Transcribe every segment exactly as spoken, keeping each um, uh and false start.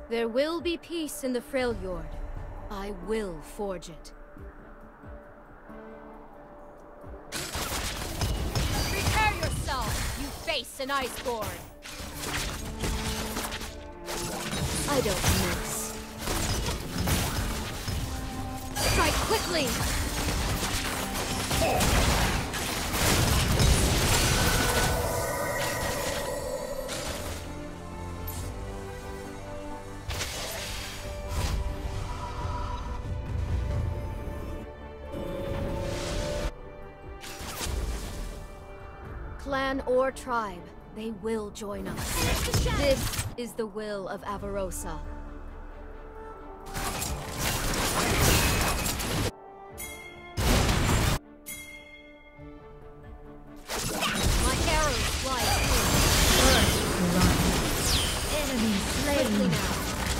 There will be peace in the Freljord. I will forge it. Prepare yourself, you face an Iceborn! I don't miss. Strike quickly! Clan or tribe, they will join us. This is the will of Avarosa. My arrows fly through. First run. Enemy slain. Now.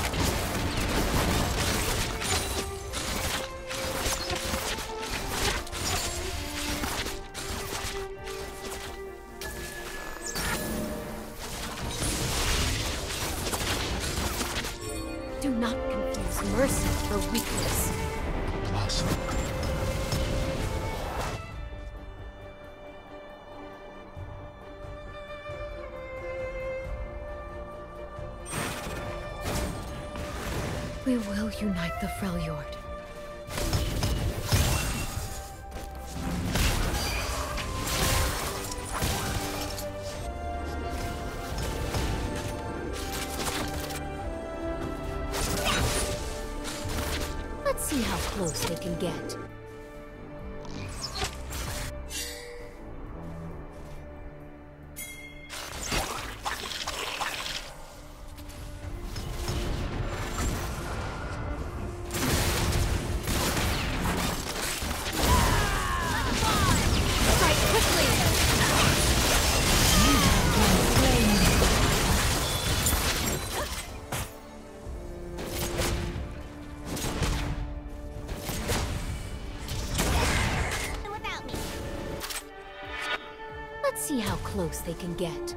Do not confuse mercy for weakness. Awesome. We will unite the Freljord. Let's see how close they can get. See how close they can get.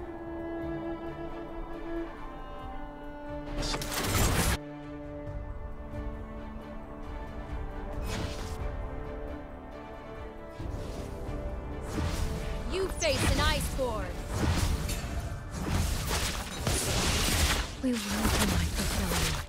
You face an Iceborn. We will unite the Freljord.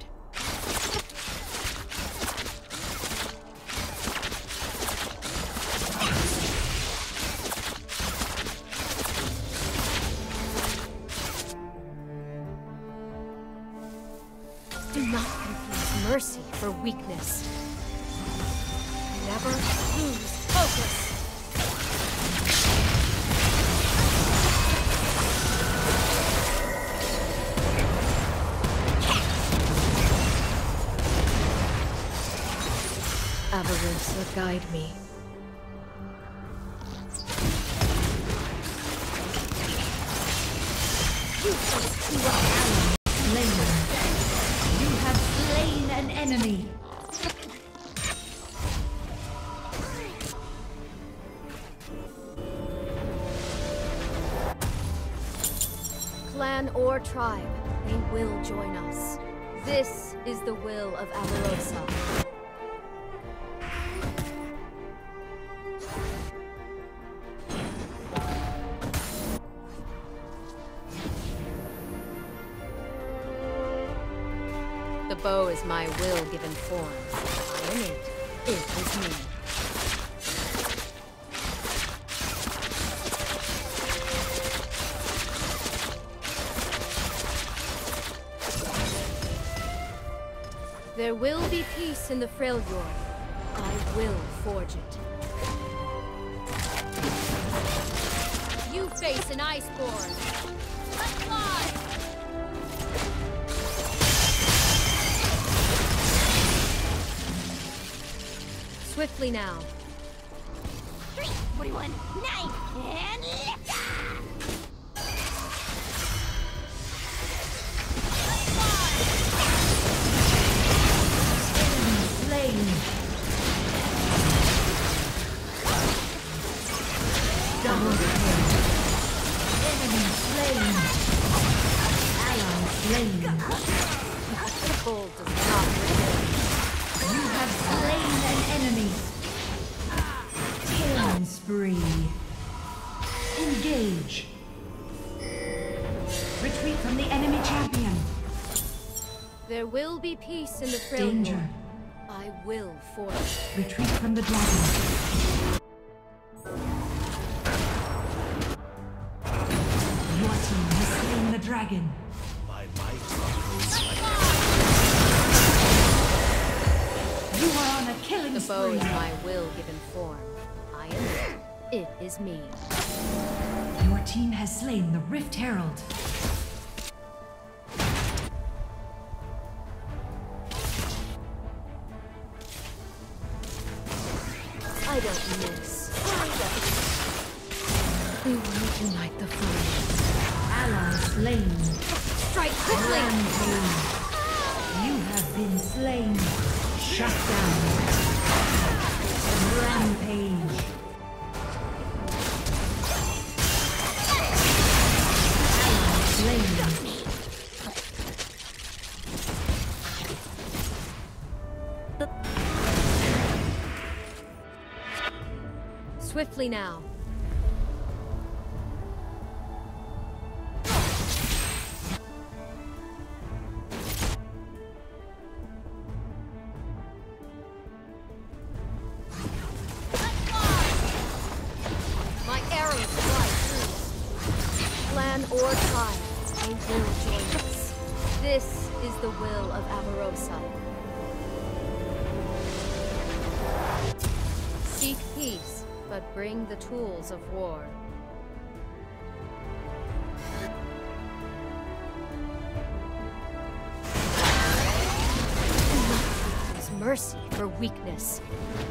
Do not confuse mercy for weakness. Never lose focus. Avarosa, guide me. You face two allies slain. You have slain an enemy. Clan or tribe, they will join us. This is the will of Avarosa. The bow is my will given form. I am it. It is me. There will be peace in the Freljord. I will forge it. You face an Iceborn. Let's fly! Swiftly now. Three, forty-one, nine, and lift off! Slain. Double kill. Enemy slain. Ally slain. cold does not return. You have slain an enemy. Killing spree. Engage. Retreat from the enemy champion. There will be peace in the Danger. Freljord. I will force. Retreat from the dragon. Your team has slain the dragon. My might goes like You are on a killing The bow spree. is my will given form. I am it. It is me. Your team has slain the Rift Herald. I don't miss. I don't. We will unite the Freljord. Ally slain. Strike quickly! Rampage. You have been slain. Shut down. Rampage. Ally slain. Swiftly now. My arrows fly through. Clan or tribe, they will join us. This is the will of Avarosa. Seek peace, but bring the tools of war. There's mercy for weakness.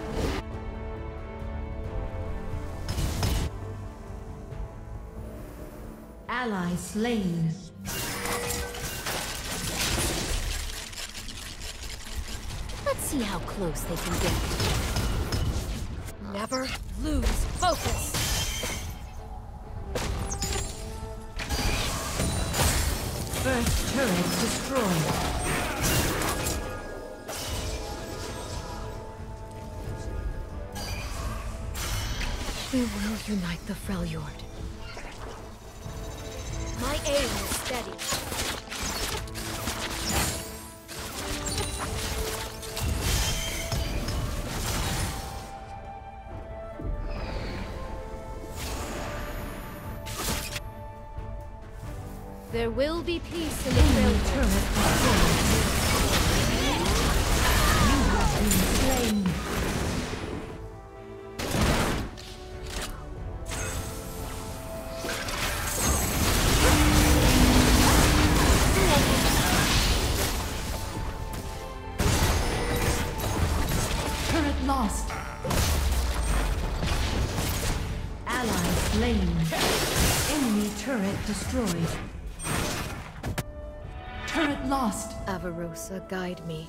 Ally slain. Let's see how close they can get. Never lose focus. First turret destroyed. We will unite the Freljord. My aim is steady. There will be peace in the Enemy Freljord. turret destroyed. You have been slain. Turret lost. Ally slain. Enemy turret destroyed. Turret lost. Avarosa, guide me.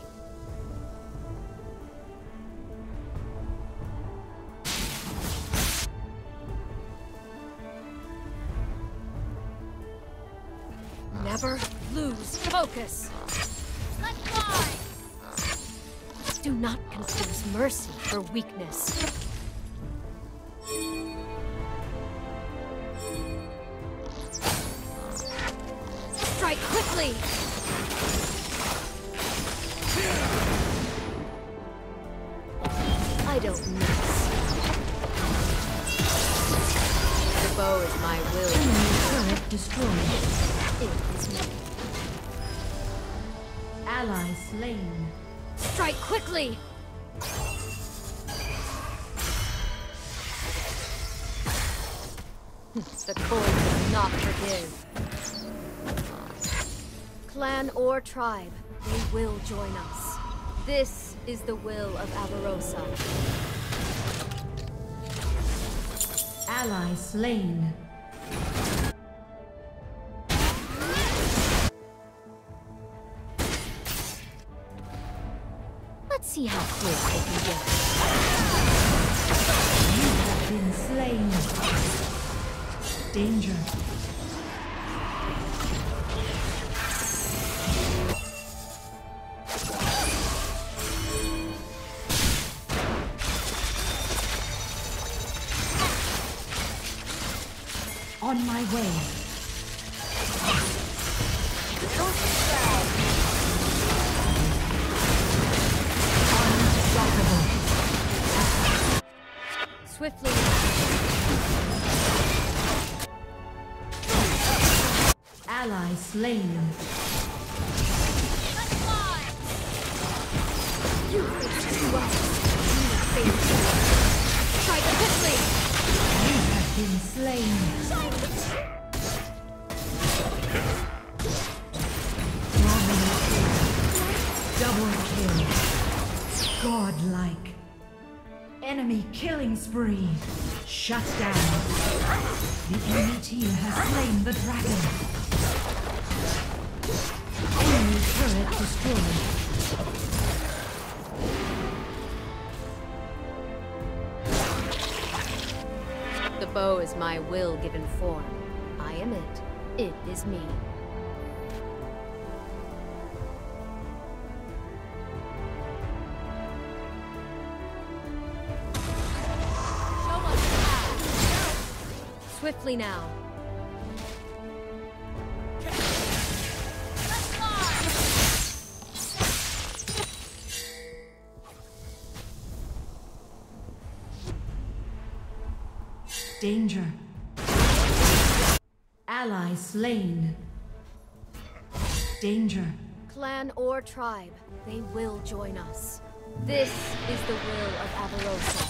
Never lose focus. Let's fly! Do not confuse mercy for weakness. Strike quickly! I don't miss. The bow is my will. Enemy turret destroyed. It is me. Ally slain. Strike quickly! The cold does not forgive. Clan or tribe, they will join us. This is the will of Avarosa. Ally slain. Let's see how close they can get. You have been slain. Danger. On my way. Unstoppable. Swiftly. Ally slain. Let's fly! You face too well. You face too well. Try to hit me. You have been slain. Double kill. Godlike. Enemy killing spree. Shut down. The enemy team has slain the dragon. Enemy turret destroyed. The bow is my will given form. I am it. It is me. Swiftly now. Let's fly! Danger. Ally slain. Danger. Clan or tribe, they will join us. This is the will of Avarosa.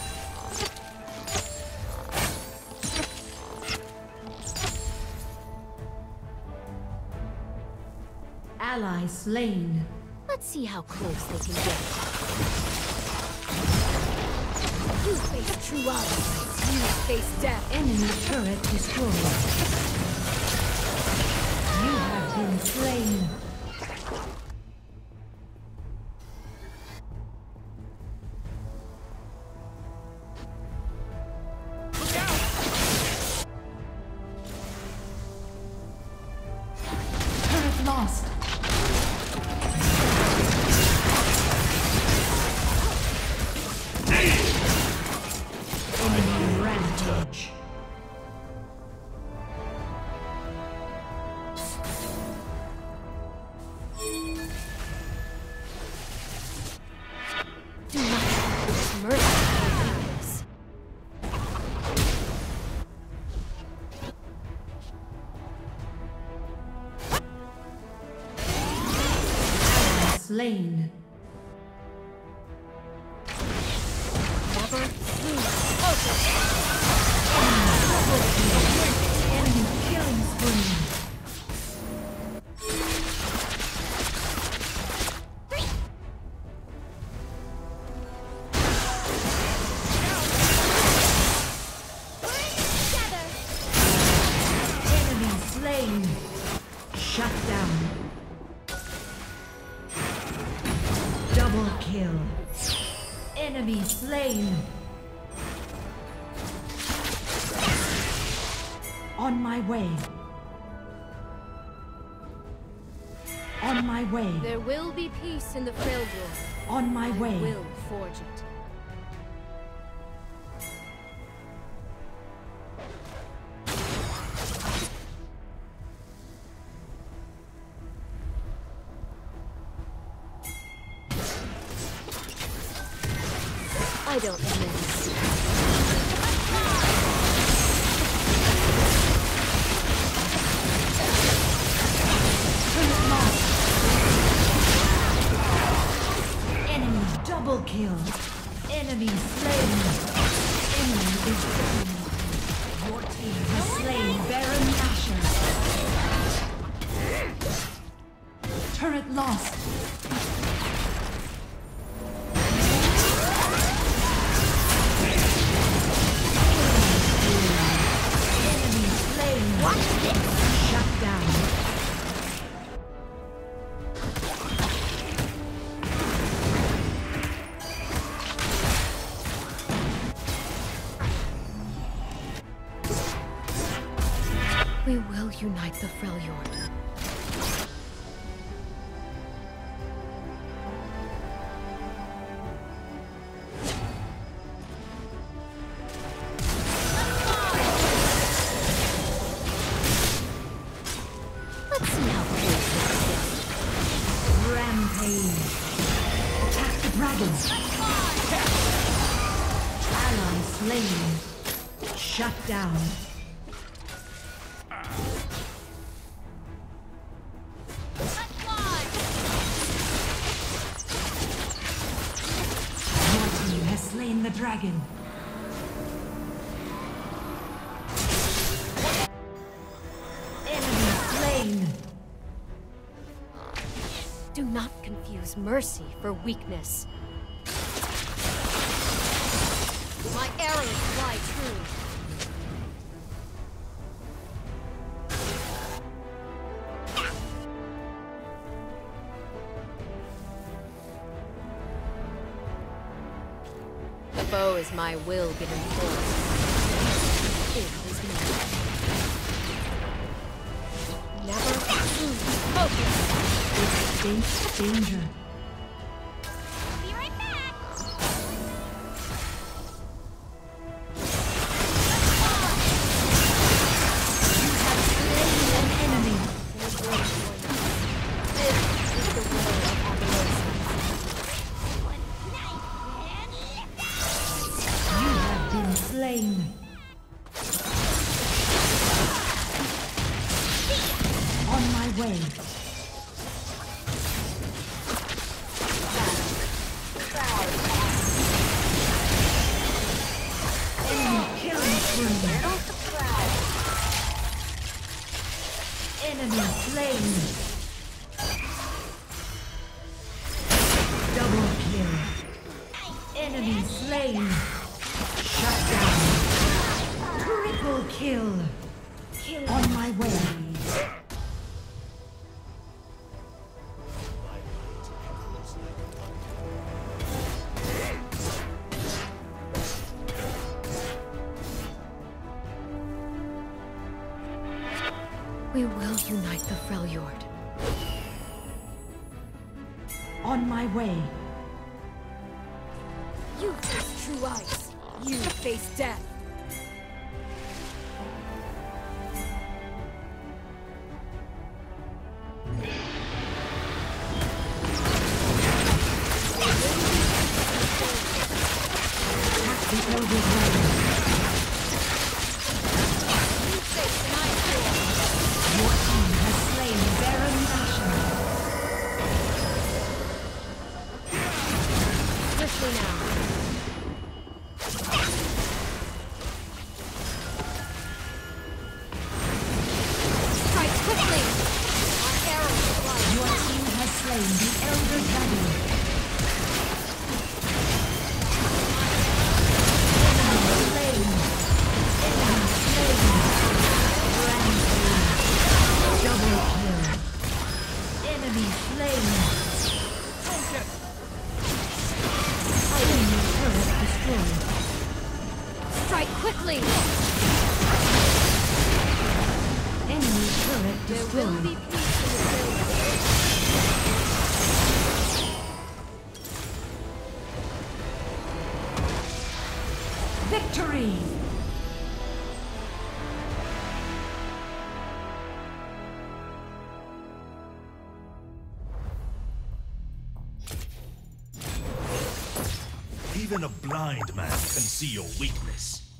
Ally slain. Let's see how close they can get. You face true odds. You face death. Enemy turret destroyed. You have been slain. Turret lost. Enemy rampage. Do not have mercy on this. Slain. Never lose. Enemy killing spree. Enemy slain. Shut down. Double kill. Enemy slain. On my way. On my way. There will be peace in the Freljord. On my I way. will forge it. I don't miss. Turret lost. Enemy double kill. Enemy slain. Enemy is slain. Your team has slain Baron Nashor. Turret lost. Enemy slain. Shut down. We will unite the Freljord. dragon. Ally slain. Shut down. Your team has slain the dragon. Enemy slain. Do not confuse mercy for weakness. My arrows fly true. The bow is my will given force. It is mine. Never lose focus. Distinct danger. Be right back. Slain an enemy. This is the will of Avalosas. You have been slain. On my way. Enemy killing spree. Enemy slain. Double kill. Enemy slain. Shut down. Triple kill. On my way. We will unite the Freljord. On my way. You face true ice. You face death. The Elder Dragon. You face an ice storm. Your team has slain Baron Nashor. Swiftly now. Strike quickly. My arrows fly. Your team has slain the Elder Dragon. Enemy slain. Enemy slain. Rampage. Double kill. Enemy slain. Enemy turret destroyed. Strike quickly. Enemy turret There will be destroyed. peace in the village. Victory! Even a blind man can see your weakness.